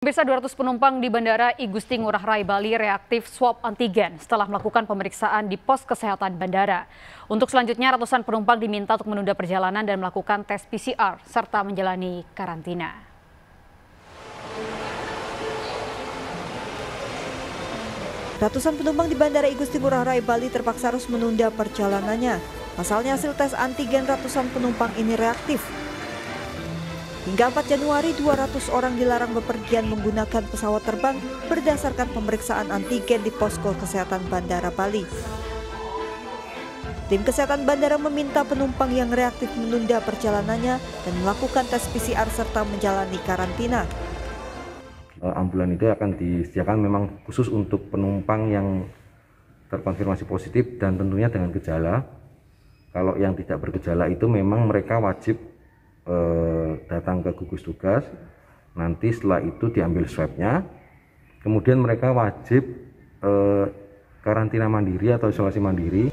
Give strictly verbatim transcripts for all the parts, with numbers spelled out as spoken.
Pemirsa, dua ratus penumpang di Bandara I Gusti Ngurah Rai Bali reaktif swab antigen setelah melakukan pemeriksaan di pos kesehatan bandara. Untuk selanjutnya, ratusan penumpang diminta untuk menunda perjalanan dan melakukan tes P C R serta menjalani karantina. Ratusan penumpang di Bandara I Gusti Ngurah Rai Bali terpaksa harus menunda perjalanannya. Pasalnya hasil tes antigen ratusan penumpang ini reaktif. Hingga empat Januari, dua ratus orang dilarang bepergian menggunakan pesawat terbang berdasarkan pemeriksaan antigen di posko kesehatan Bandara Bali. Tim kesehatan bandara meminta penumpang yang reaktif menunda perjalanannya dan melakukan tes P C R serta menjalani karantina. Ambulan itu akan disediakan memang khusus untuk penumpang yang terkonfirmasi positif dan tentunya dengan gejala. Kalau yang tidak bergejala itu memang mereka wajib eh, datang ke gugus tugas. Nanti setelah itu diambil swabnya, kemudian mereka wajib eh, karantina mandiri atau isolasi mandiri.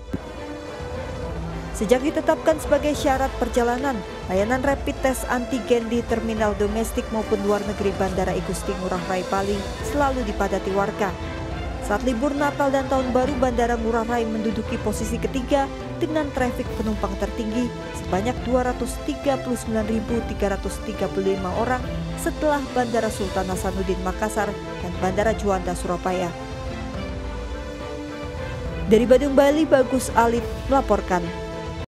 Sejak ditetapkan sebagai syarat perjalanan, layanan rapid test antigen di terminal domestik maupun luar negeri Bandara I Gusti Ngurah Rai Bali selalu dipadati warga. Saat libur Natal dan Tahun Baru, Bandara Ngurah Rai menduduki posisi ketiga dengan trafik penumpang tertinggi sebanyak dua ratus tiga puluh sembilan ribu tiga ratus tiga puluh lima orang setelah Bandara Sultan Hasanuddin Makassar dan Bandara Juanda Surabaya. Dari Badung, Bali, Bagus Alif melaporkan.